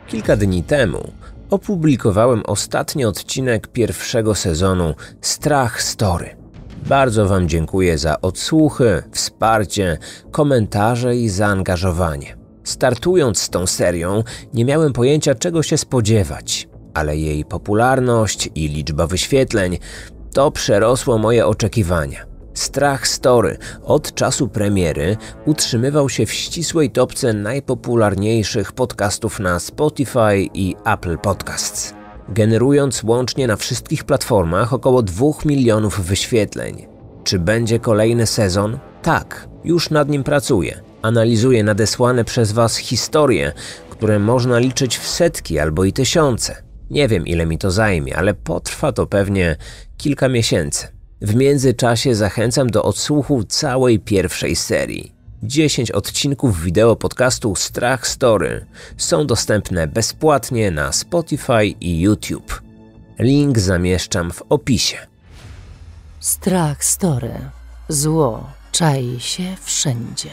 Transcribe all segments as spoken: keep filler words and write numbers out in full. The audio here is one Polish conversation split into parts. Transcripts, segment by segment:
Kilka dni temu opublikowałem ostatni odcinek pierwszego sezonu Strach Story. Bardzo Wam dziękuję za odsłuchy, wsparcie, komentarze i zaangażowanie. Startując z tą serią, nie miałem pojęcia, czego się spodziewać, ale jej popularność i liczba wyświetleń to przerosło moje oczekiwania. Strach Story od czasu premiery utrzymywał się w ścisłej topce najpopularniejszych podcastów na Spotify i Apple Podcasts, generując łącznie na wszystkich platformach około dwóch milionów wyświetleń. Czy będzie kolejny sezon? Tak, już nad nim pracuję. Analizuję nadesłane przez Was historie, które można liczyć w setki albo i tysiące. Nie wiem, ile mi to zajmie, ale potrwa to pewnie kilka miesięcy. W międzyczasie zachęcam do odsłuchu całej pierwszej serii. dziesięć odcinków wideo podcastu Strach Story są dostępne bezpłatnie na Spotify i YouTube. Link zamieszczam w opisie. Strach Story. Zło czai się wszędzie.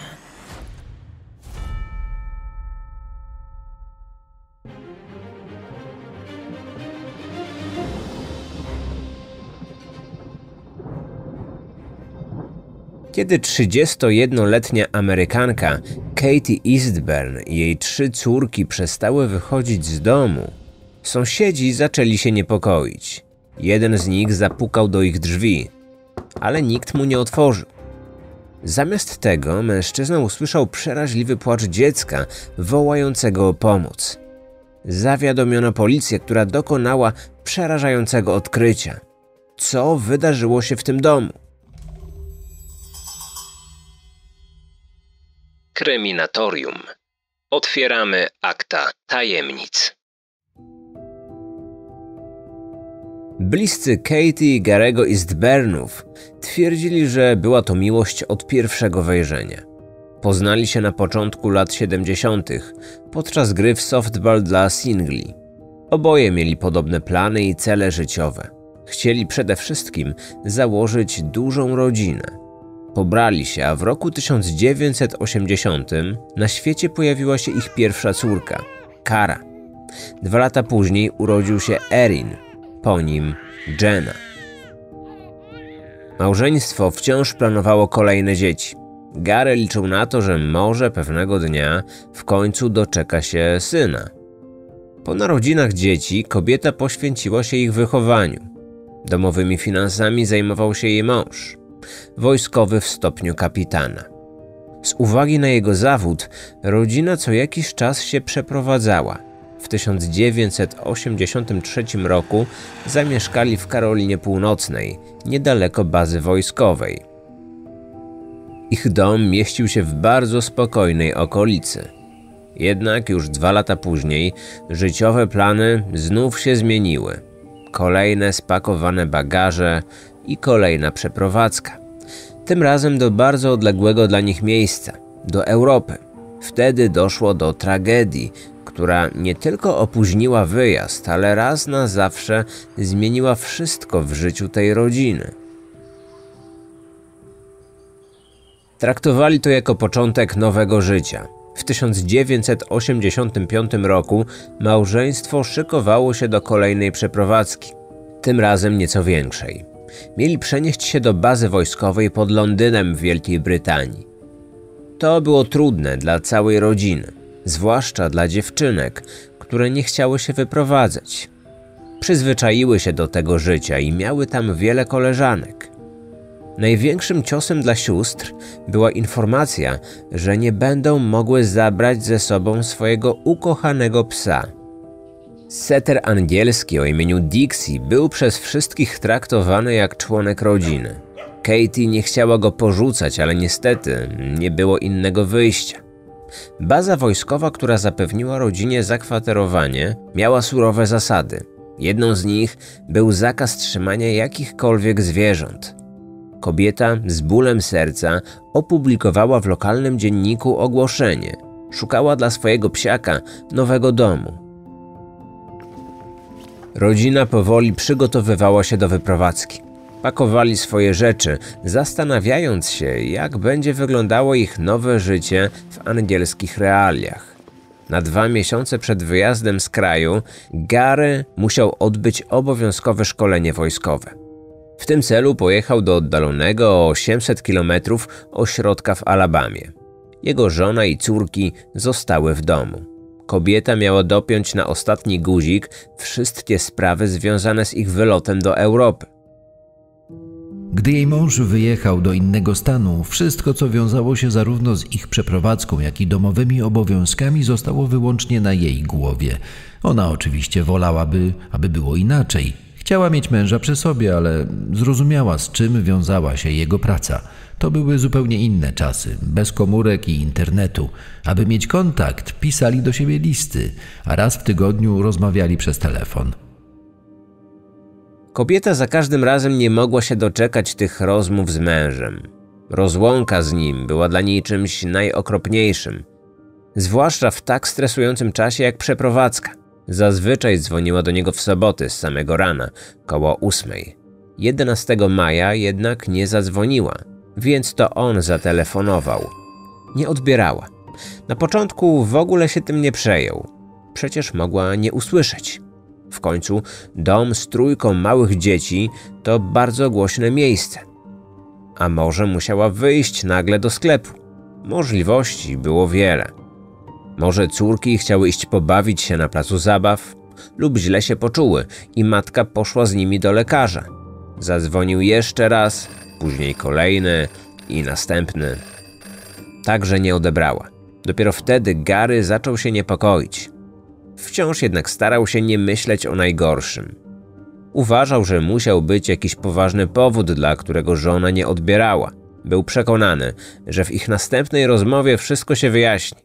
Kiedy trzydziestojednoletnia Amerykanka Katie Eastburn i jej trzy córki przestały wychodzić z domu, sąsiedzi zaczęli się niepokoić. Jeden z nich zapukał do ich drzwi, ale nikt mu nie otworzył. Zamiast tego mężczyzna usłyszał przeraźliwy płacz dziecka wołającego o pomoc. Zawiadomiono policję, która dokonała przerażającego odkrycia. Co wydarzyło się w tym domu? Kryminatorium. Otwieramy akta tajemnic. Bliscy Katie i Garego Eastburnów twierdzili, że była to miłość od pierwszego wejrzenia. Poznali się na początku lat siedemdziesiątych podczas gry w softball dla singli. Oboje mieli podobne plany i cele życiowe. Chcieli przede wszystkim założyć dużą rodzinę. Pobrali się, a w roku tysiąc dziewięćset osiemdziesiątym na świecie pojawiła się ich pierwsza córka, Kara. Dwa lata później urodził się Erin, po nim Jenna. Małżeństwo wciąż planowało kolejne dzieci. Gary liczył na to, że może pewnego dnia w końcu doczeka się syna. Po narodzinach dzieci kobieta poświęciła się ich wychowaniu. Domowymi finansami zajmował się jej mąż, wojskowy w stopniu kapitana. Z uwagi na jego zawód, rodzina co jakiś czas się przeprowadzała. W tysiąc dziewięćset osiemdziesiątym trzecim roku zamieszkali w Karolinie Północnej, niedaleko bazy wojskowej. Ich dom mieścił się w bardzo spokojnej okolicy. Jednak już dwa lata później życiowe plany znów się zmieniły. Kolejne spakowane bagaże i kolejna przeprowadzka. Tym razem do bardzo odległego dla nich miejsca, do Europy. Wtedy doszło do tragedii, która nie tylko opóźniła wyjazd, ale raz na zawsze zmieniła wszystko w życiu tej rodziny. Traktowali to jako początek nowego życia. W tysiąc dziewięćset osiemdziesiątym piątym roku małżeństwo szykowało się do kolejnej przeprowadzki, tym razem nieco większej. Mieli przenieść się do bazy wojskowej pod Londynem w Wielkiej Brytanii. To było trudne dla całej rodziny, zwłaszcza dla dziewczynek, które nie chciały się wyprowadzać. Przyzwyczaiły się do tego życia i miały tam wiele koleżanek. Największym ciosem dla sióstr była informacja, że nie będą mogły zabrać ze sobą swojego ukochanego psa. Setter angielski o imieniu Dixie był przez wszystkich traktowany jak członek rodziny. Katie nie chciała go porzucać, ale niestety nie było innego wyjścia. Baza wojskowa, która zapewniła rodzinie zakwaterowanie, miała surowe zasady. Jedną z nich był zakaz trzymania jakichkolwiek zwierząt. Kobieta z bólem serca opublikowała w lokalnym dzienniku ogłoszenie. Szukała dla swojego psiaka nowego domu. Rodzina powoli przygotowywała się do wyprowadzki. Pakowali swoje rzeczy, zastanawiając się, jak będzie wyglądało ich nowe życie w angielskich realiach. Na dwa miesiące przed wyjazdem z kraju Gary musiał odbyć obowiązkowe szkolenie wojskowe. W tym celu pojechał do oddalonego o osiemset kilometrów ośrodka w Alabamie. Jego żona i córki zostały w domu. Kobieta miała dopiąć na ostatni guzik wszystkie sprawy związane z ich wylotem do Europy. Gdy jej mąż wyjechał do innego stanu, wszystko, co wiązało się zarówno z ich przeprowadzką, jak i domowymi obowiązkami, zostało wyłącznie na jej głowie. Ona oczywiście wolałaby, aby było inaczej. Chciała mieć męża przy sobie, ale zrozumiała, z czym wiązała się jego praca. To były zupełnie inne czasy, bez komórek i internetu. Aby mieć kontakt, pisali do siebie listy, a raz w tygodniu rozmawiali przez telefon. Kobieta za każdym razem nie mogła się doczekać tych rozmów z mężem. Rozłąka z nim była dla niej czymś najokropniejszym. Zwłaszcza w tak stresującym czasie jak przeprowadzka. Zazwyczaj dzwoniła do niego w soboty z samego rana, koło ósmej. jedenastego maja jednak nie zadzwoniła, więc to on zatelefonował. Nie odbierała. Na początku w ogóle się tym nie przejął. Przecież mogła nie usłyszeć. W końcu dom z trójką małych dzieci to bardzo głośne miejsce. A może musiała wyjść nagle do sklepu? Możliwości było wiele. Może córki chciały iść pobawić się na placu zabaw lub źle się poczuły i matka poszła z nimi do lekarza. Zadzwonił jeszcze raz, później kolejny i następny. Także nie odebrała. Dopiero wtedy Gary zaczął się niepokoić. Wciąż jednak starał się nie myśleć o najgorszym. Uważał, że musiał być jakiś poważny powód, dla którego żona nie odbierała. Był przekonany, że w ich następnej rozmowie wszystko się wyjaśni.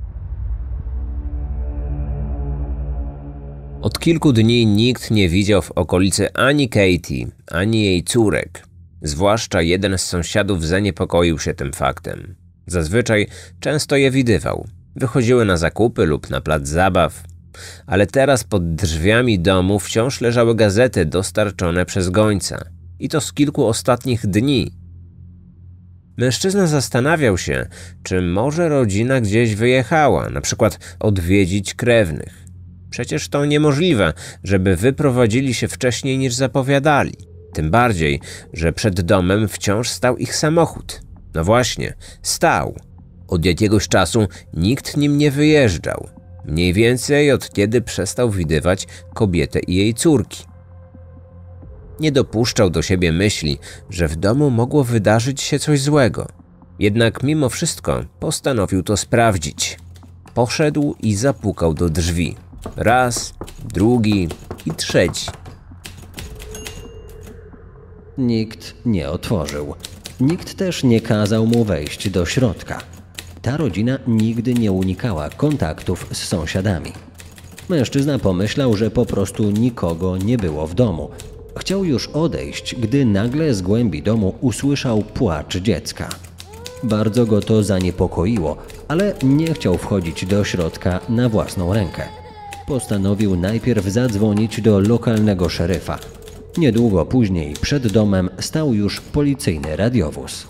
Od kilku dni nikt nie widział w okolicy ani Katie, ani jej córek. Zwłaszcza jeden z sąsiadów zaniepokoił się tym faktem. Zazwyczaj często je widywał. Wychodziły na zakupy lub na plac zabaw. Ale teraz pod drzwiami domu wciąż leżały gazety dostarczone przez gońca. I to z kilku ostatnich dni. Mężczyzna zastanawiał się, czy może rodzina gdzieś wyjechała, na przykład odwiedzić krewnych. Przecież to niemożliwe, żeby wyprowadzili się wcześniej niż zapowiadali. Tym bardziej, że przed domem wciąż stał ich samochód. No właśnie, stał. Od jakiegoś czasu nikt nim nie wyjeżdżał. Mniej więcej od kiedy przestał widywać kobietę i jej córki. Nie dopuszczał do siebie myśli, że w domu mogło wydarzyć się coś złego. Jednak mimo wszystko postanowił to sprawdzić. Poszedł i zapukał do drzwi. Raz, drugi i trzeci. Nikt nie otworzył. Nikt też nie kazał mu wejść do środka. Ta rodzina nigdy nie unikała kontaktów z sąsiadami. Mężczyzna pomyślał, że po prostu nikogo nie było w domu. Chciał już odejść, gdy nagle z głębi domu usłyszał płacz dziecka. Bardzo go to zaniepokoiło, ale nie chciał wchodzić do środka na własną rękę. Postanowił najpierw zadzwonić do lokalnego szeryfa. Niedługo później przed domem stał już policyjny radiowóz.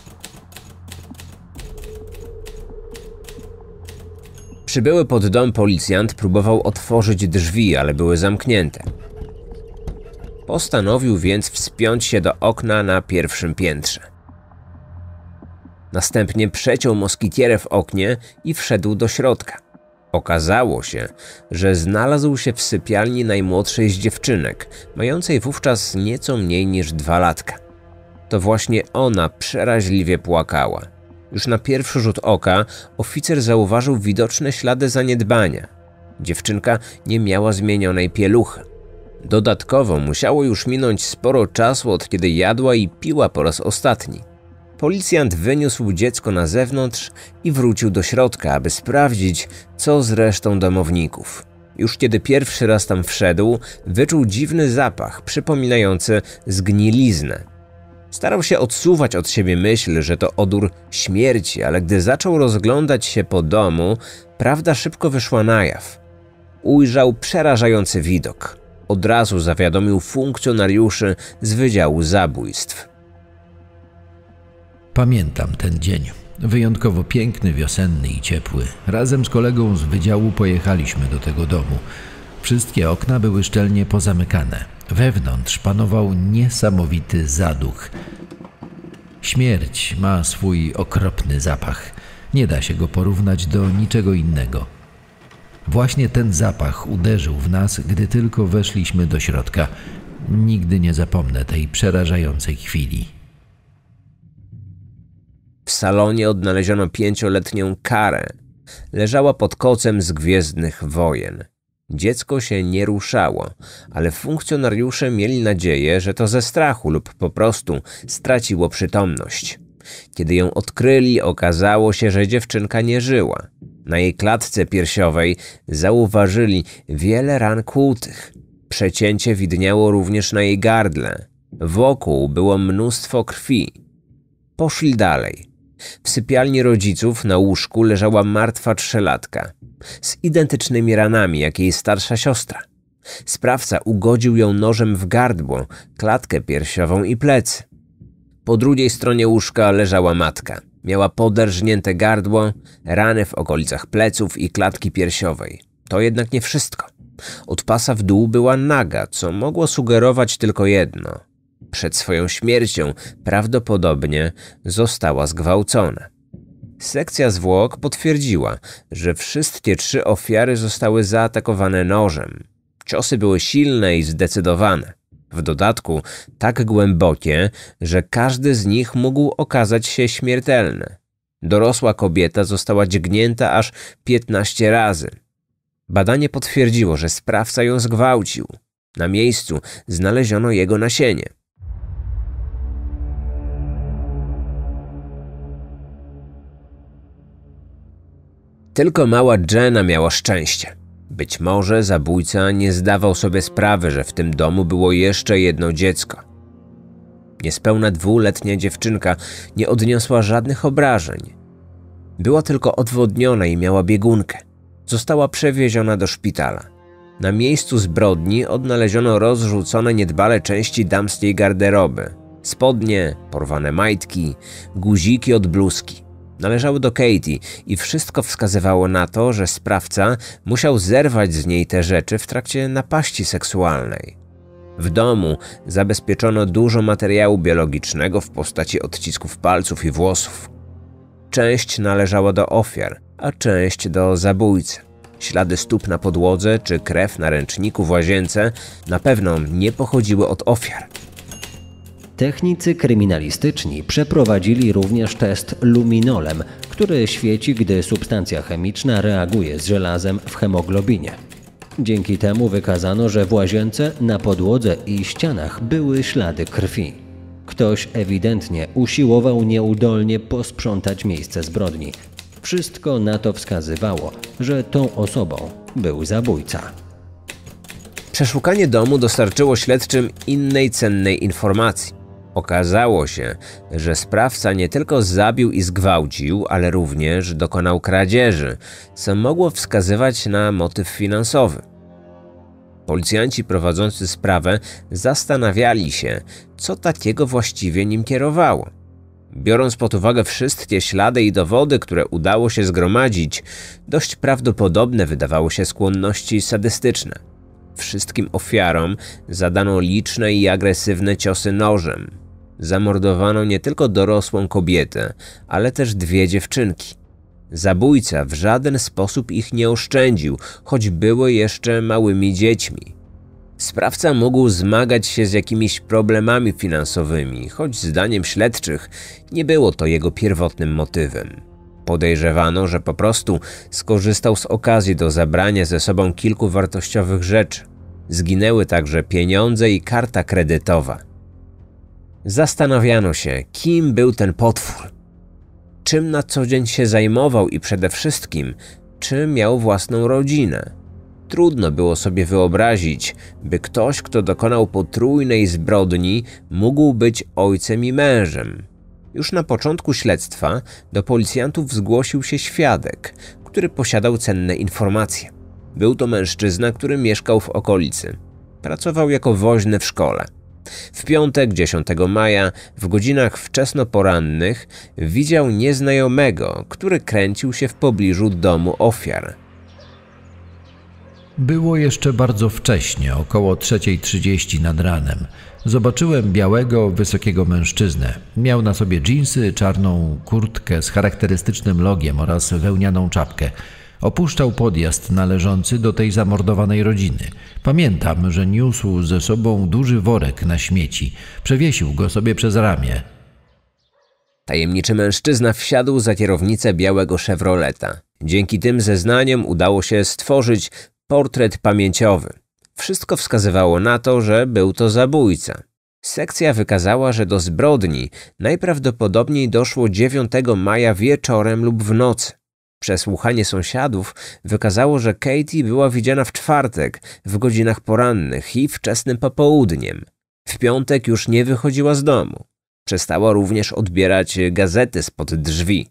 Przybyły pod dom policjant próbował otworzyć drzwi, ale były zamknięte. Postanowił więc wspiąć się do okna na pierwszym piętrze. Następnie przeciął moskitierę w oknie i wszedł do środka. Okazało się, że znalazł się w sypialni najmłodszej z dziewczynek, mającej wówczas nieco mniej niż dwa latka. To właśnie ona przeraźliwie płakała. Już na pierwszy rzut oka oficer zauważył widoczne ślady zaniedbania. Dziewczynka nie miała zmienionej pieluchy. Dodatkowo musiało już minąć sporo czasu, od kiedy jadła i piła po raz ostatni. Policjant wyniósł dziecko na zewnątrz i wrócił do środka, aby sprawdzić, co z resztą domowników. Już kiedy pierwszy raz tam wszedł, wyczuł dziwny zapach przypominający zgniliznę. Starał się odsuwać od siebie myśl, że to odór śmierci, ale gdy zaczął rozglądać się po domu, prawda szybko wyszła na jaw. Ujrzał przerażający widok. Od razu zawiadomił funkcjonariuszy z Wydziału Zabójstw. Pamiętam ten dzień. Wyjątkowo piękny, wiosenny i ciepły. Razem z kolegą z wydziału pojechaliśmy do tego domu. Wszystkie okna były szczelnie pozamykane. Wewnątrz panował niesamowity zaduch. Śmierć ma swój okropny zapach. Nie da się go porównać do niczego innego. Właśnie ten zapach uderzył w nas, gdy tylko weszliśmy do środka. Nigdy nie zapomnę tej przerażającej chwili. W salonie odnaleziono pięcioletnią Karę. Leżała pod kocem z Gwiezdnych Wojen. Dziecko się nie ruszało, ale funkcjonariusze mieli nadzieję, że to ze strachu lub po prostu straciło przytomność. Kiedy ją odkryli, okazało się, że dziewczynka nie żyła. Na jej klatce piersiowej zauważyli wiele ran kłutych. Przecięcie widniało również na jej gardle. Wokół było mnóstwo krwi. Poszli dalej. W sypialni rodziców na łóżku leżała martwa trzylatka z identycznymi ranami jak jej starsza siostra. Sprawca ugodził ją nożem w gardło, klatkę piersiową i plecy. Po drugiej stronie łóżka leżała matka. Miała poderżnięte gardło, rany w okolicach pleców i klatki piersiowej. To jednak nie wszystko. Od pasa w dół była naga, co mogło sugerować tylko jedno. Przed swoją śmiercią prawdopodobnie została zgwałcona. Sekcja zwłok potwierdziła, że wszystkie trzy ofiary zostały zaatakowane nożem. Ciosy były silne i zdecydowane. W dodatku tak głębokie, że każdy z nich mógł okazać się śmiertelny. Dorosła kobieta została dźgnięta aż piętnaście razy. Badanie potwierdziło, że sprawca ją zgwałcił. Na miejscu znaleziono jego nasienie. Tylko mała Jenna miała szczęście. Być może zabójca nie zdawał sobie sprawy, że w tym domu było jeszcze jedno dziecko. Niespełna dwuletnia dziewczynka nie odniosła żadnych obrażeń. Była tylko odwodniona i miała biegunkę. Została przewieziona do szpitala. Na miejscu zbrodni odnaleziono rozrzucone niedbale części damskiej garderoby. Spodnie, porwane majtki, guziki od bluzki. Należały do Katie i wszystko wskazywało na to, że sprawca musiał zerwać z niej te rzeczy w trakcie napaści seksualnej. W domu zabezpieczono dużo materiału biologicznego w postaci odcisków palców i włosów. Część należała do ofiar, a część do zabójcy. Ślady stóp na podłodze czy krew na ręczniku w łazience na pewno nie pochodziły od ofiar. Technicy kryminalistyczni przeprowadzili również test luminolem, który świeci, gdy substancja chemiczna reaguje z żelazem w hemoglobinie. Dzięki temu wykazano, że w łazience, na podłodze i ścianach były ślady krwi. Ktoś ewidentnie usiłował nieudolnie posprzątać miejsce zbrodni. Wszystko na to wskazywało, że tą osobą był zabójca. Przeszukanie domu dostarczyło śledczym innej cennej informacji. Okazało się, że sprawca nie tylko zabił i zgwałcił, ale również dokonał kradzieży, co mogło wskazywać na motyw finansowy. Policjanci prowadzący sprawę zastanawiali się, co takiego właściwie nim kierowało. Biorąc pod uwagę wszystkie ślady i dowody, które udało się zgromadzić, dość prawdopodobne wydawały się skłonności sadystyczne. Wszystkim ofiarom zadano liczne i agresywne ciosy nożem. Zamordowano nie tylko dorosłą kobietę, ale też dwie dziewczynki. Zabójca w żaden sposób ich nie oszczędził, choć były jeszcze małymi dziećmi. Sprawca mógł zmagać się z jakimiś problemami finansowymi, choć zdaniem śledczych nie było to jego pierwotnym motywem. Podejrzewano, że po prostu skorzystał z okazji do zabrania ze sobą kilku wartościowych rzeczy. Zginęły także pieniądze i karta kredytowa. Zastanawiano się, kim był ten potwór. Czym na co dzień się zajmował i przede wszystkim, czy miał własną rodzinę. Trudno było sobie wyobrazić, by ktoś, kto dokonał potrójnej zbrodni, mógł być ojcem i mężem. Już na początku śledztwa do policjantów zgłosił się świadek, który posiadał cenne informacje. Był to mężczyzna, który mieszkał w okolicy. Pracował jako woźny w szkole. W piątek, dziesiątego maja, w godzinach wczesnoporannych widział nieznajomego, który kręcił się w pobliżu domu ofiar. Było jeszcze bardzo wcześnie, około trzeciej trzydzieści nad ranem. Zobaczyłem białego, wysokiego mężczyznę. Miał na sobie dżinsy, czarną kurtkę z charakterystycznym logiem oraz wełnianą czapkę. Opuszczał podjazd należący do tej zamordowanej rodziny. Pamiętam, że niósł ze sobą duży worek na śmieci. Przewiesił go sobie przez ramię. Tajemniczy mężczyzna wsiadł za kierownicę białego Chevroleta. Dzięki tym zeznaniom udało się stworzyć portret pamięciowy. Wszystko wskazywało na to, że był to zabójca. Sekcja wykazała, że do zbrodni najprawdopodobniej doszło dziewiątego maja wieczorem lub w nocy. Przesłuchanie sąsiadów wykazało, że Katie była widziana w czwartek w godzinach porannych i wczesnym popołudniem. W piątek już nie wychodziła z domu. Przestała również odbierać gazety spod drzwi.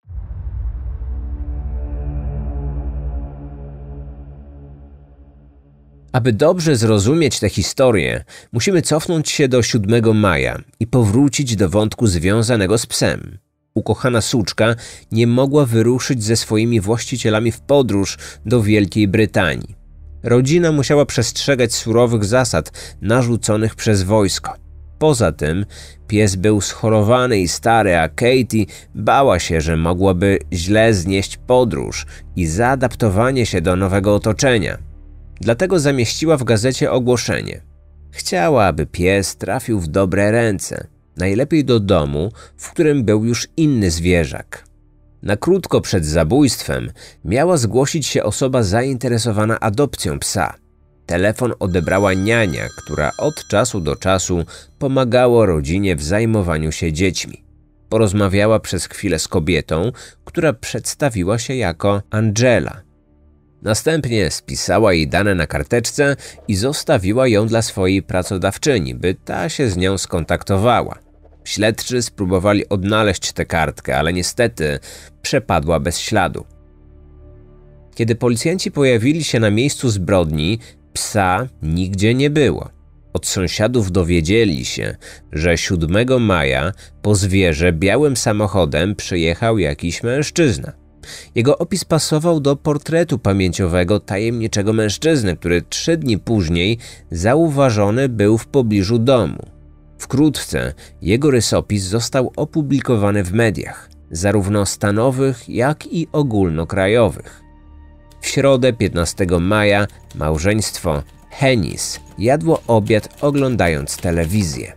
Aby dobrze zrozumieć tę historię, musimy cofnąć się do siódmego maja i powrócić do wątku związanego z psem. Ukochana suczka nie mogła wyruszyć ze swoimi właścicielami w podróż do Wielkiej Brytanii. Rodzina musiała przestrzegać surowych zasad narzuconych przez wojsko. Poza tym pies był schorowany i stary, a Katie bała się, że mogłaby źle znieść podróż i zaadaptowanie się do nowego otoczenia. Dlatego zamieściła w gazecie ogłoszenie. Chciała, aby pies trafił w dobre ręce, najlepiej do domu, w którym był już inny zwierzak. Na krótko przed zabójstwem miała zgłosić się osoba zainteresowana adopcją psa. Telefon odebrała niania, która od czasu do czasu pomagała rodzinie w zajmowaniu się dziećmi. Porozmawiała przez chwilę z kobietą, która przedstawiła się jako Angela. Następnie spisała jej dane na karteczce i zostawiła ją dla swojej pracodawczyni, by ta się z nią skontaktowała. Śledczy spróbowali odnaleźć tę kartkę, ale niestety przepadła bez śladu. Kiedy policjanci pojawili się na miejscu zbrodni, psa nigdzie nie było. Od sąsiadów dowiedzieli się, że siódmego maja po zwierzę białym samochodem przyjechał jakiś mężczyzna. Jego opis pasował do portretu pamięciowego tajemniczego mężczyzny, który trzy dni później zauważony był w pobliżu domu. Wkrótce jego rysopis został opublikowany w mediach, zarówno stanowych, jak i ogólnokrajowych. W środę piętnastego maja małżeństwo Hennis jadło obiad oglądając telewizję.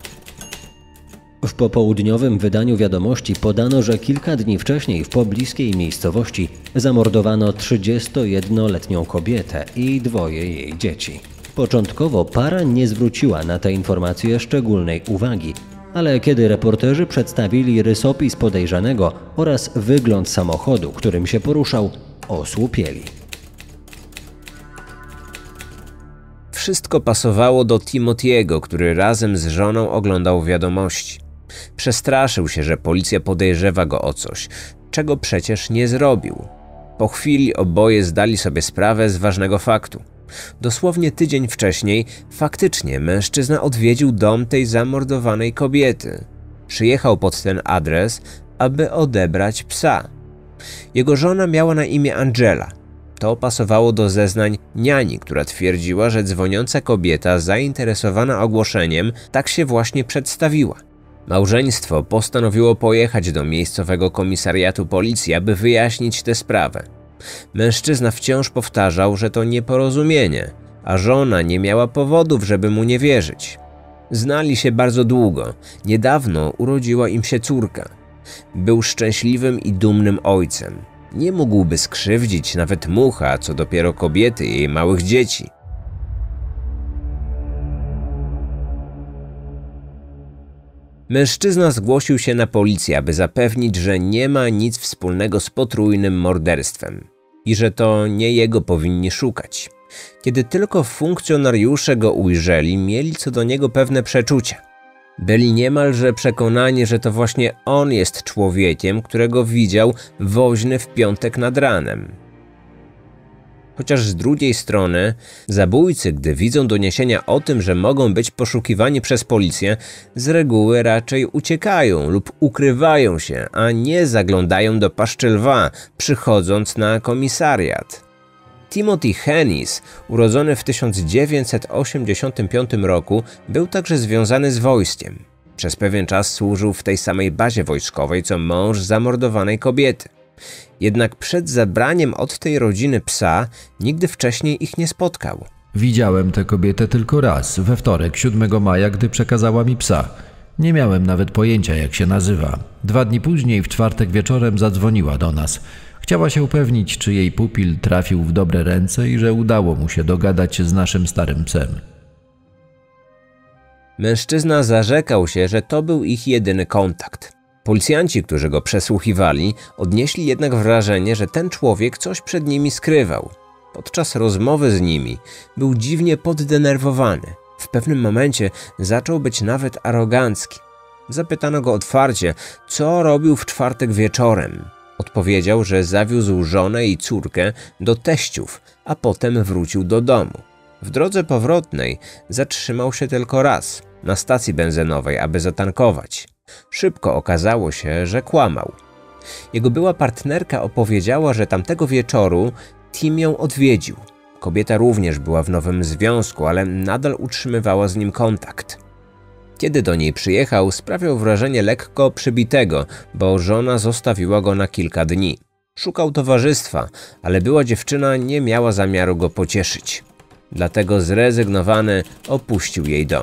W popołudniowym wydaniu wiadomości podano, że kilka dni wcześniej w pobliskiej miejscowości zamordowano trzydziestojednoletnią kobietę i dwoje jej dzieci. Początkowo para nie zwróciła na tę informację szczególnej uwagi, ale kiedy reporterzy przedstawili rysopis podejrzanego oraz wygląd samochodu, którym się poruszał, osłupieli. Wszystko pasowało do Timothy'ego, który razem z żoną oglądał wiadomości. Przestraszył się, że policja podejrzewa go o coś, czego przecież nie zrobił. Po chwili oboje zdali sobie sprawę z ważnego faktu. Dosłownie tydzień wcześniej faktycznie mężczyzna odwiedził dom tej zamordowanej kobiety. Przyjechał pod ten adres, aby odebrać psa. Jego żona miała na imię Angela. To pasowało do zeznań niani, która twierdziła, że dzwoniąca kobieta zainteresowana ogłoszeniem tak się właśnie przedstawiła. Małżeństwo postanowiło pojechać do miejscowego komisariatu policji, aby wyjaśnić tę sprawę. Mężczyzna wciąż powtarzał, że to nieporozumienie, a żona nie miała powodów, żeby mu nie wierzyć. Znali się bardzo długo. Niedawno urodziła im się córka. Był szczęśliwym i dumnym ojcem. Nie mógłby skrzywdzić nawet mucha, co dopiero kobiety i jej małych dzieci. Mężczyzna zgłosił się na policję, aby zapewnić, że nie ma nic wspólnego z potrójnym morderstwem i że to nie jego powinni szukać. Kiedy tylko funkcjonariusze go ujrzeli, mieli co do niego pewne przeczucia. Byli niemalże przekonani, że to właśnie on jest człowiekiem, którego widział woźny w piątek nad ranem. Chociaż z drugiej strony zabójcy, gdy widzą doniesienia o tym, że mogą być poszukiwani przez policję, z reguły raczej uciekają lub ukrywają się, a nie zaglądają do paszczy lwa, przychodząc na komisariat. Timothy Hennis, urodzony w tysiąc dziewięćset osiemdziesiątym piątym roku, był także związany z wojskiem. Przez pewien czas służył w tej samej bazie wojskowej, co mąż zamordowanej kobiety. Jednak przed zabraniem od tej rodziny psa nigdy wcześniej ich nie spotkał. Widziałem tę kobietę tylko raz, we wtorek, siódmego maja, gdy przekazała mi psa. Nie miałem nawet pojęcia, jak się nazywa. Dwa dni później, w czwartek wieczorem, zadzwoniła do nas. Chciała się upewnić, czy jej pupil trafił w dobre ręce i że udało mu się dogadać z naszym starym psem. Mężczyzna zarzekał się, że to był ich jedyny kontakt. Policjanci, którzy go przesłuchiwali, odnieśli jednak wrażenie, że ten człowiek coś przed nimi skrywał. Podczas rozmowy z nimi był dziwnie poddenerwowany. W pewnym momencie zaczął być nawet arogancki. Zapytano go otwarcie, co robił w czwartek wieczorem. Odpowiedział, że zawiózł żonę i córkę do teściów, a potem wrócił do domu. W drodze powrotnej zatrzymał się tylko raz, na stacji benzynowej, aby zatankować. Szybko okazało się, że kłamał. Jego była partnerka opowiedziała, że tamtego wieczoru Tim ją odwiedził. Kobieta również była w nowym związku, ale nadal utrzymywała z nim kontakt. Kiedy do niej przyjechał, sprawiał wrażenie lekko przybitego, bo żona zostawiła go na kilka dni. Szukał towarzystwa, ale była dziewczyna nie miała zamiaru go pocieszyć. Dlatego zrezygnowany opuścił jej dom.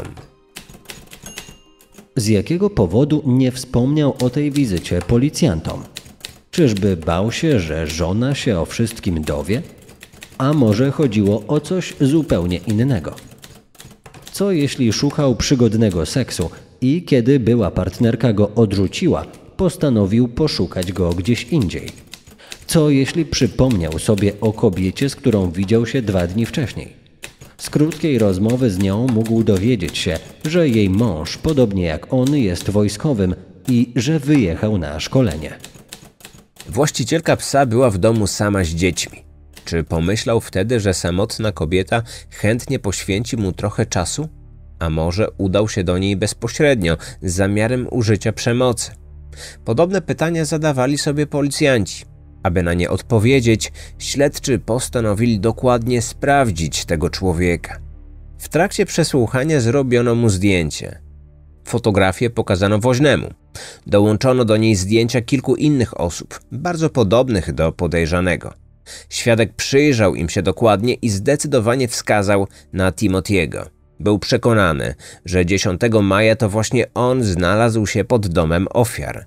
Z jakiego powodu nie wspomniał o tej wizycie policjantom? Czyżby bał się, że żona się o wszystkim dowie? A może chodziło o coś zupełnie innego? Co jeśli szukał przygodnego seksu i kiedy była partnerka go odrzuciła, postanowił poszukać go gdzieś indziej? Co jeśli przypomniał sobie o kobiecie, z którą widział się dwa dni wcześniej? Z krótkiej rozmowy z nią mógł dowiedzieć się, że jej mąż, podobnie jak on, jest wojskowym i że wyjechał na szkolenie. Właścicielka psa była w domu sama z dziećmi. Czy pomyślał wtedy, że samotna kobieta chętnie poświęci mu trochę czasu? A może udał się do niej bezpośrednio, z zamiarem użycia przemocy? Podobne pytania zadawali sobie policjanci. Aby na nie odpowiedzieć, śledczy postanowili dokładnie sprawdzić tego człowieka. W trakcie przesłuchania zrobiono mu zdjęcie. Fotografię pokazano woźnemu. Dołączono do niej zdjęcia kilku innych osób, bardzo podobnych do podejrzanego. Świadek przyjrzał im się dokładnie i zdecydowanie wskazał na Timothy'ego. Był przekonany, że dziesiątego maja to właśnie on znalazł się pod domem ofiar.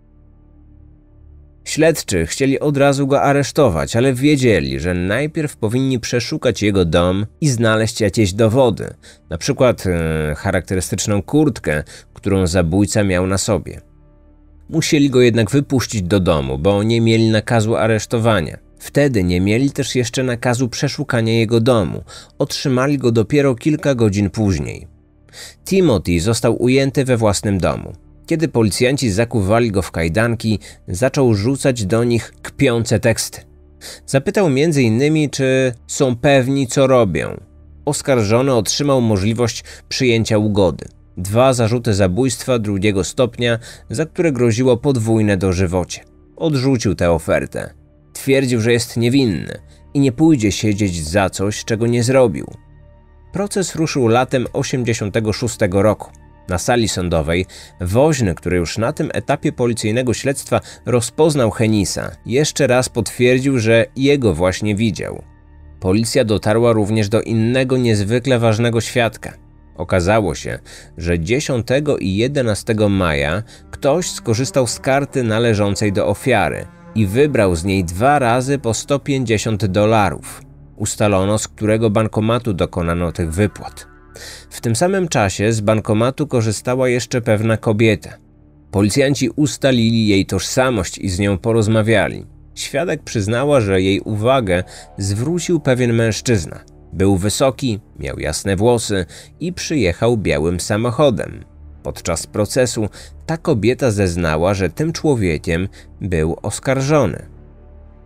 Śledczy chcieli od razu go aresztować, ale wiedzieli, że najpierw powinni przeszukać jego dom i znaleźć jakieś dowody, na przykład e, charakterystyczną kurtkę, którą zabójca miał na sobie. Musieli go jednak wypuścić do domu, bo nie mieli nakazu aresztowania. Wtedy nie mieli też jeszcze nakazu przeszukania jego domu. Otrzymali go dopiero kilka godzin później. Timothy został ujęty we własnym domu. Kiedy policjanci zakuwali go w kajdanki, zaczął rzucać do nich kpiące teksty. Zapytał między innymi, czy są pewni, co robią. Oskarżony otrzymał możliwość przyjęcia ugody. Dwa zarzuty zabójstwa drugiego stopnia, za które groziło podwójne dożywocie. Odrzucił tę ofertę. Twierdził, że jest niewinny i nie pójdzie siedzieć za coś, czego nie zrobił. Proces ruszył latem osiemdziesiątego szóstego roku. Na sali sądowej woźny, który już na tym etapie policyjnego śledztwa rozpoznał Hennisa, jeszcze raz potwierdził, że jego właśnie widział. Policja dotarła również do innego niezwykle ważnego świadka. Okazało się, że dziesiątego i jedenastego maja ktoś skorzystał z karty należącej do ofiary i wybrał z niej dwa razy po sto pięćdziesiąt dolarów. Ustalono, z którego bankomatu dokonano tych wypłat. W tym samym czasie z bankomatu korzystała jeszcze pewna kobieta. Policjanci ustalili jej tożsamość i z nią porozmawiali. Świadek przyznała, że jej uwagę zwrócił pewien mężczyzna. Był wysoki, miał jasne włosy i przyjechał białym samochodem. Podczas procesu ta kobieta zeznała, że tym człowiekiem był oskarżony.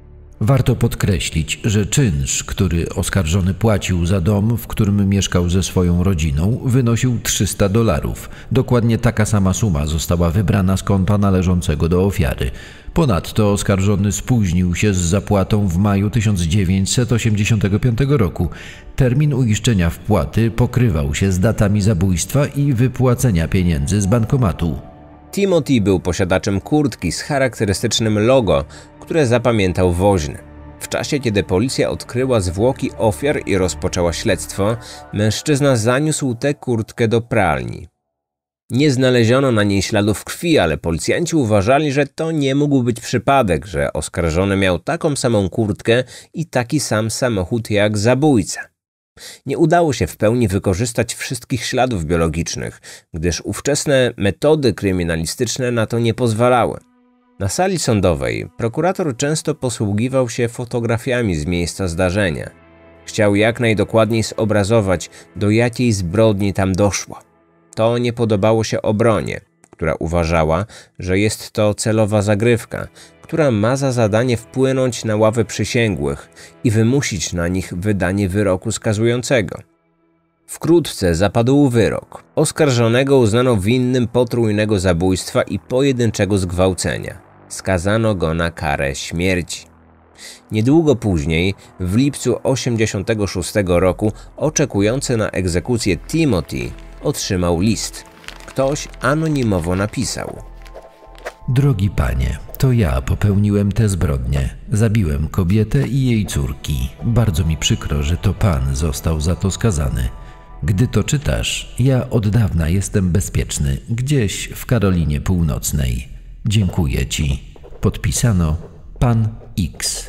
Warto podkreślić, że czynsz, który oskarżony płacił za dom, w którym mieszkał ze swoją rodziną, wynosił trzysta dolarów. Dokładnie taka sama suma została wybrana z konta należącego do ofiary. Ponadto oskarżony spóźnił się z zapłatą w maju tysiąc dziewięćset osiemdziesiątego piątego roku. Termin uiszczenia wpłaty pokrywał się z datami zabójstwa i wypłacenia pieniędzy z bankomatu. Timothy był posiadaczem kurtki z charakterystycznym logo, które zapamiętał woźny. W czasie, kiedy policja odkryła zwłoki ofiar i rozpoczęła śledztwo, mężczyzna zaniósł tę kurtkę do pralni. Nie znaleziono na niej śladów krwi, ale policjanci uważali, że to nie mógł być przypadek, że oskarżony miał taką samą kurtkę i taki sam samochód jak zabójca. Nie udało się w pełni wykorzystać wszystkich śladów biologicznych, gdyż ówczesne metody kryminalistyczne na to nie pozwalały. Na sali sądowej prokurator często posługiwał się fotografiami z miejsca zdarzenia. Chciał jak najdokładniej zobrazować, do jakiej zbrodni tam doszło. To nie podobało się obronie, która uważała, że jest to celowa zagrywka, która ma za zadanie wpłynąć na ławę przysięgłych i wymusić na nich wydanie wyroku skazującego. Wkrótce zapadł wyrok. Oskarżonego uznano winnym potrójnego zabójstwa i pojedynczego zgwałcenia. Skazano go na karę śmierci. Niedługo później, w lipcu osiemdziesiątego szóstego roku, oczekujący na egzekucję Timothy otrzymał list. Ktoś anonimowo napisał: Drogi panie, to ja popełniłem tę zbrodnię. Zabiłem kobietę i jej córki. Bardzo mi przykro, że to pan został za to skazany. Gdy to czytasz, ja od dawna jestem bezpieczny, gdzieś w Karolinie Północnej. Dziękuję ci. Podpisano Pan X.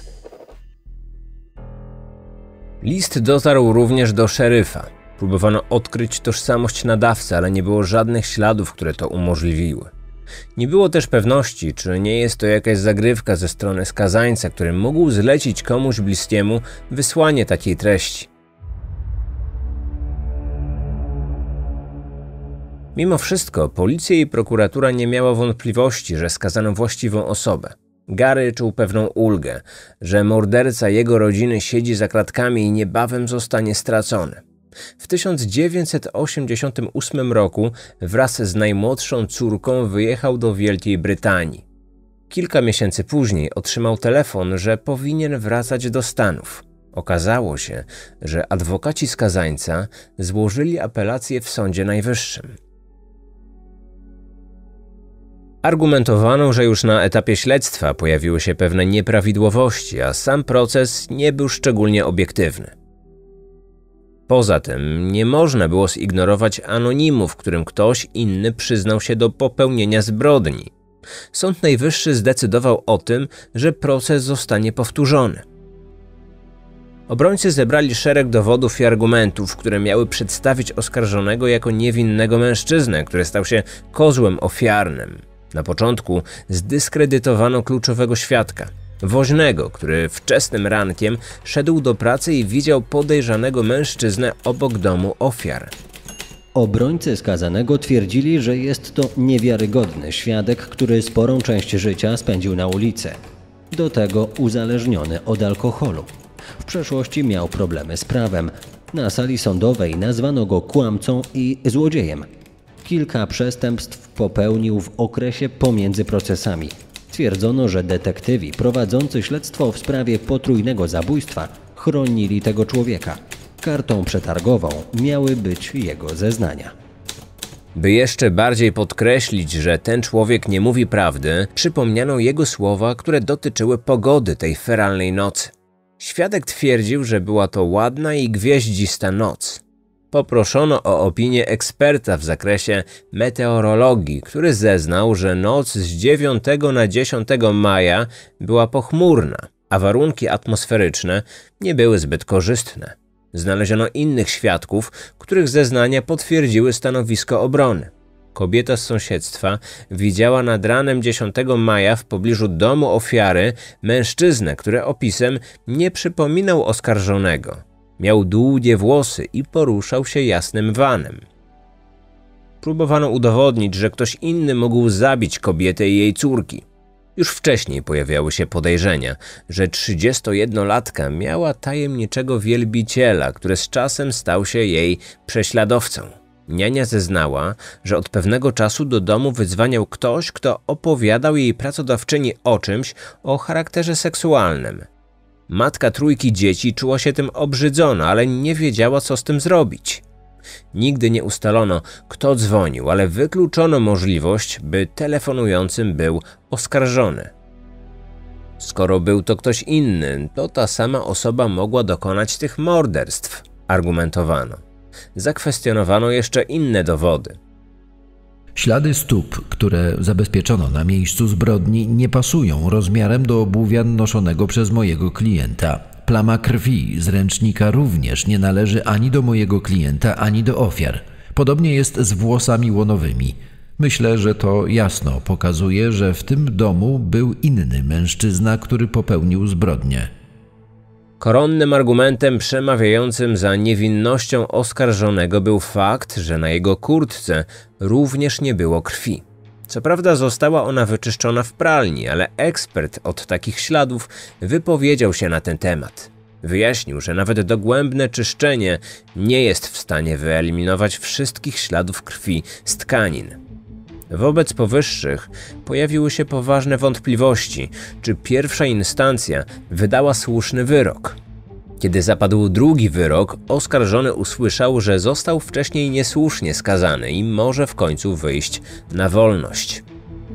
List dotarł również do szeryfa. Próbowano odkryć tożsamość nadawcy, ale nie było żadnych śladów, które to umożliwiły. Nie było też pewności, czy nie jest to jakaś zagrywka ze strony skazańca, który mógł zlecić komuś bliskiemu wysłanie takiej treści. Mimo wszystko policja i prokuratura nie miała wątpliwości, że skazano właściwą osobę. Gary czuł pewną ulgę, że morderca jego rodziny siedzi za kratkami i niebawem zostanie stracony. W tysiąc dziewięćset osiemdziesiątym ósmym roku wraz z najmłodszą córką wyjechał do Wielkiej Brytanii. Kilka miesięcy później otrzymał telefon, że powinien wracać do Stanów. Okazało się, że adwokaci skazańca złożyli apelację w Sądzie Najwyższym. Argumentowano, że już na etapie śledztwa pojawiły się pewne nieprawidłowości, a sam proces nie był szczególnie obiektywny. Poza tym nie można było zignorować anonimu, w którym ktoś inny przyznał się do popełnienia zbrodni. Sąd Najwyższy zdecydował o tym, że proces zostanie powtórzony. Obrońcy zebrali szereg dowodów i argumentów, które miały przedstawić oskarżonego jako niewinnego mężczyznę, który stał się kozłem ofiarnym. Na początku zdyskredytowano kluczowego świadka, woźnego, który wczesnym rankiem szedł do pracy i widział podejrzanego mężczyznę obok domu ofiar. Obrońcy skazanego twierdzili, że jest to niewiarygodny świadek, który sporą część życia spędził na ulicy. Do tego uzależniony od alkoholu. W przeszłości miał problemy z prawem. Na sali sądowej nazwano go kłamcą i złodziejem. Kilka przestępstw popełnił w okresie pomiędzy procesami. Twierdzono, że detektywi prowadzący śledztwo w sprawie potrójnego zabójstwa chronili tego człowieka. Kartą przetargową miały być jego zeznania. By jeszcze bardziej podkreślić, że ten człowiek nie mówi prawdy, przypomniano jego słowa, które dotyczyły pogody tej feralnej nocy. Świadek twierdził, że była to ładna i gwieździsta noc. Poproszono o opinię eksperta w zakresie meteorologii, który zeznał, że noc z dziewiątego na dziesiątego maja była pochmurna, a warunki atmosferyczne nie były zbyt korzystne. Znaleziono innych świadków, których zeznania potwierdziły stanowisko obrony. Kobieta z sąsiedztwa widziała nad ranem dziesiątego maja w pobliżu domu ofiary mężczyznę, który opisem nie przypominał oskarżonego. Miał długie włosy i poruszał się jasnym vanem. Próbowano udowodnić, że ktoś inny mógł zabić kobietę i jej córki. Już wcześniej pojawiały się podejrzenia, że trzydziestojednolatka miała tajemniczego wielbiciela, który z czasem stał się jej prześladowcą. Niania zeznała, że od pewnego czasu do domu wydzwaniał ktoś, kto opowiadał jej pracodawczyni o czymś o charakterze seksualnym. Matka trójki dzieci czuła się tym obrzydzona, ale nie wiedziała, co z tym zrobić. Nigdy nie ustalono, kto dzwonił, ale wykluczono możliwość, by telefonującym był oskarżony. Skoro był to ktoś inny, to ta sama osoba mogła dokonać tych morderstw, argumentowano. Zakwestionowano jeszcze inne dowody. Ślady stóp, które zabezpieczono na miejscu zbrodni, nie pasują rozmiarem do obuwia noszonego przez mojego klienta. Plama krwi z ręcznika również nie należy ani do mojego klienta, ani do ofiar. Podobnie jest z włosami łonowymi. Myślę, że to jasno pokazuje, że w tym domu był inny mężczyzna, który popełnił zbrodnię. Koronnym argumentem przemawiającym za niewinnością oskarżonego był fakt, że na jego kurtce również nie było krwi. Co prawda została ona wyczyszczona w pralni, ale ekspert od takich śladów wypowiedział się na ten temat. Wyjaśnił, że nawet dogłębne czyszczenie nie jest w stanie wyeliminować wszystkich śladów krwi z tkanin. Wobec powyższych pojawiły się poważne wątpliwości, czy pierwsza instancja wydała słuszny wyrok. Kiedy zapadł drugi wyrok, oskarżony usłyszał, że został wcześniej niesłusznie skazany i może w końcu wyjść na wolność.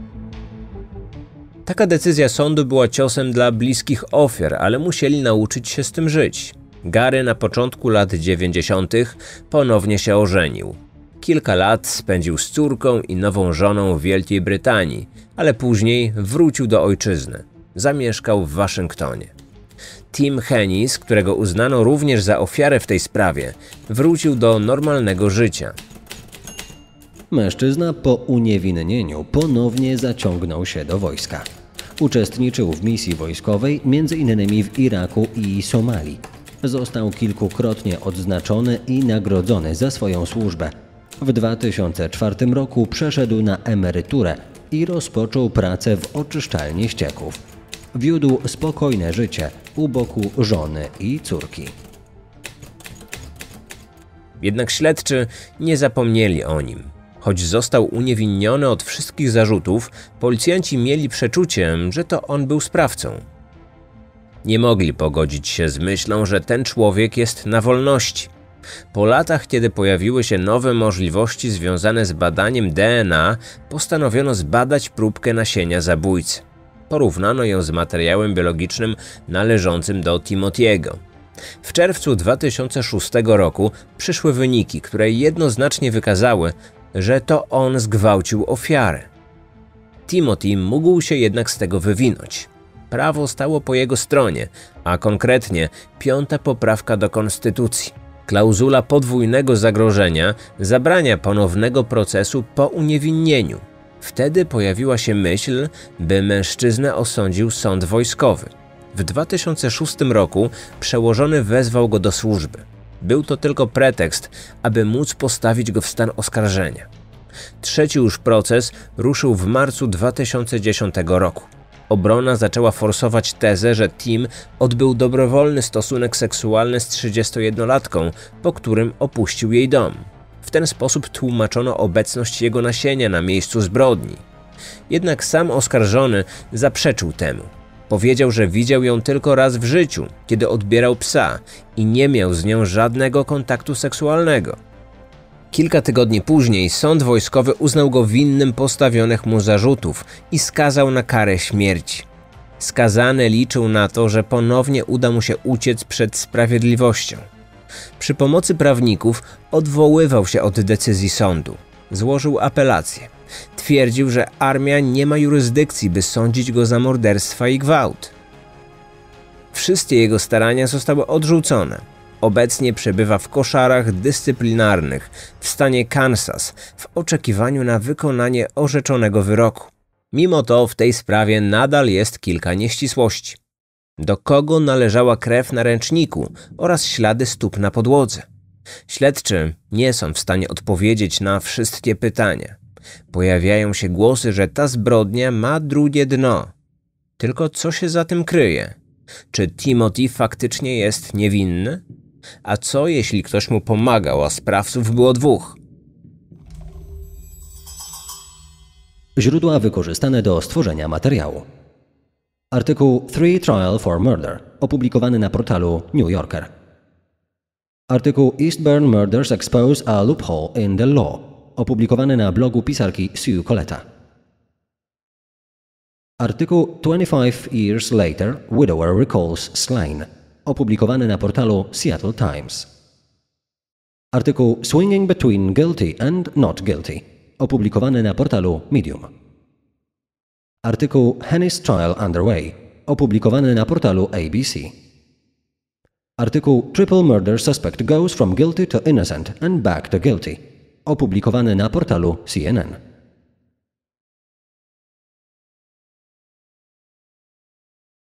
Taka decyzja sądu była ciosem dla bliskich ofiar, ale musieli nauczyć się z tym żyć. Gary na początku lat dziewięćdziesiątych ponownie się ożenił. Kilka lat spędził z córką i nową żoną w Wielkiej Brytanii, ale później wrócił do ojczyzny. Zamieszkał w Waszyngtonie. Tim Hennis, którego uznano również za ofiarę w tej sprawie, wrócił do normalnego życia. Mężczyzna po uniewinnieniu ponownie zaciągnął się do wojska. Uczestniczył w misji wojskowej między innymi w Iraku i Somalii. Został kilkukrotnie odznaczony i nagrodzony za swoją służbę. W dwa tysiące czwartym roku przeszedł na emeryturę i rozpoczął pracę w oczyszczalni ścieków. Wiódł spokojne życie u boku żony i córki. Jednak śledczy nie zapomnieli o nim. Choć został uniewinniony od wszystkich zarzutów, policjanci mieli przeczucie, że to on był sprawcą. Nie mogli pogodzić się z myślą, że ten człowiek jest na wolności. Po latach, kiedy pojawiły się nowe możliwości związane z badaniem D N A, postanowiono zbadać próbkę nasienia zabójcy. Porównano ją z materiałem biologicznym należącym do Timothy'ego. W czerwcu dwa tysiące szóstego roku przyszły wyniki, które jednoznacznie wykazały, że to on zgwałcił ofiarę. Timothy mógł się jednak z tego wywinąć. Prawo stało po jego stronie, a konkretnie piąta poprawka do konstytucji. Klauzula podwójnego zagrożenia zabrania ponownego procesu po uniewinnieniu. Wtedy pojawiła się myśl, by mężczyznę osądził sąd wojskowy. W dwa tysiące szóstym roku przełożony wezwał go do służby. Był to tylko pretekst, aby móc postawić go w stan oskarżenia. Trzeci już proces ruszył w marcu dwa tysiące dziesiątego roku. Obrona zaczęła forsować tezę, że Tim odbył dobrowolny stosunek seksualny z trzydziestojednolatką, po którym opuścił jej dom. W ten sposób tłumaczono obecność jego nasienia na miejscu zbrodni. Jednak sam oskarżony zaprzeczył temu. Powiedział, że widział ją tylko raz w życiu, kiedy odbierał psa i nie miał z nią żadnego kontaktu seksualnego. Kilka tygodni później sąd wojskowy uznał go winnym postawionych mu zarzutów i skazał na karę śmierci. Skazany liczył na to, że ponownie uda mu się uciec przed sprawiedliwością. Przy pomocy prawników odwoływał się od decyzji sądu. Złożył apelację. Twierdził, że armia nie ma jurysdykcji, by sądzić go za morderstwa i gwałt. Wszystkie jego starania zostały odrzucone. Obecnie przebywa w koszarach dyscyplinarnych w stanie Kansas w oczekiwaniu na wykonanie orzeczonego wyroku. Mimo to w tej sprawie nadal jest kilka nieścisłości. Do kogo należała krew na ręczniku oraz ślady stóp na podłodze? Śledczy nie są w stanie odpowiedzieć na wszystkie pytania. Pojawiają się głosy, że ta zbrodnia ma drugie dno. Tylko co się za tym kryje? Czy Timothy faktycznie jest niewinny? A co jeśli ktoś mu pomagał, a sprawców było dwóch? Źródła wykorzystane do stworzenia materiału. Artykuł Three Trial for Murder, opublikowany na portalu New Yorker. Artykuł Eastbourne Murders Expose a Loophole in the Law, opublikowany na blogu pisarki Sue Coletta. Artykuł Twenty-Five Years Later, Widower Recalls Slain, opublikowany na portalu Seattle Times. Artykuł Swinging Between Guilty and Not Guilty, opublikowany na portalu Medium. Artykuł Henny's Trial Underway, opublikowany na portalu A B C. Artykuł Triple Murder Suspect Goes from Guilty to Innocent and Back to Guilty, opublikowany na portalu C N N.